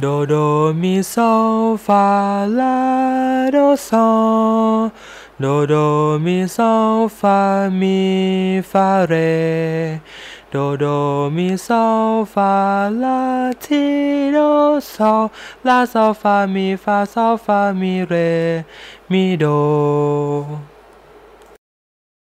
Do do mi sol fa la do sol. Do do mi sol fa mi fa re. Do do mi sol fa la ti do sol. La sol fa mi re mi do.